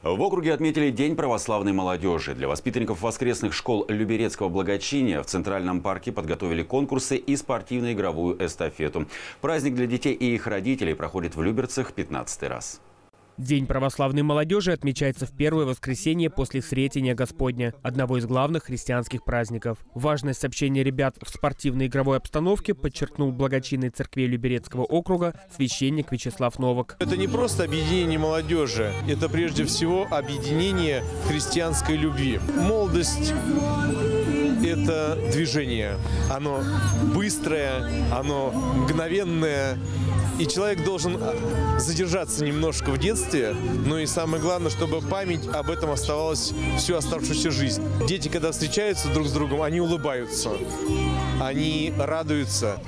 В округе отметили День православной молодежи. Для воспитанников воскресных школ Люберецкого благочиния в Центральном парке подготовили конкурсы и спортивно-игровую эстафету. Праздник для детей и их родителей проходит в Люберцах 15-й раз. День православной молодежи отмечается в первое воскресенье после Сретения Господня, одного из главных христианских праздников. Важность общения ребят в спортивно-игровой обстановке подчеркнул благочинной церкви Люберецкого округа священник Вячеслав Новак. Это не просто объединение молодежи, это прежде всего объединение христианской любви. Молодость – это движение. Оно быстрое, оно мгновенное. И человек должен задержаться немножко в детстве, но и самое главное, чтобы память об этом оставалась всю оставшуюся жизнь. Дети, когда встречаются друг с другом, они улыбаются, они радуются.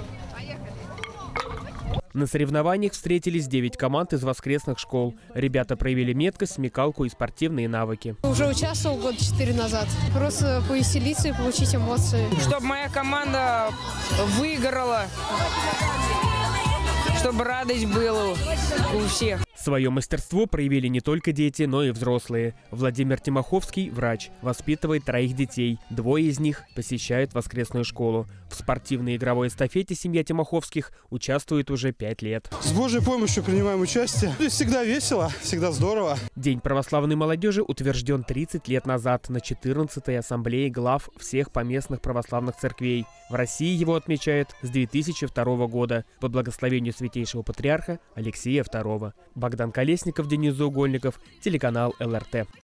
На соревнованиях встретились 9 команд из воскресных школ. Ребята проявили меткость, смекалку и спортивные навыки. Уже участвовал год 4 назад. Просто повеселиться и получить эмоции. Чтобы моя команда выиграла, чтобы радость была у всех. Свое мастерство проявили не только дети, но и взрослые. Владимир Тимоховский – врач, воспитывает 3 детей. 2 из них посещают воскресную школу. В спортивной игровой эстафете семья Тимоховских участвует уже 5 лет. С Божьей помощью принимаем участие. Всегда весело, всегда здорово. День православной молодежи утвержден 30 лет назад на 14-й ассамблее глав всех поместных православных церквей. В России его отмечают с 2002 года по благословению святейшего патриарха Алексея II. Богдан Колесников, Денис Заугольников, телеканал ЛРТ.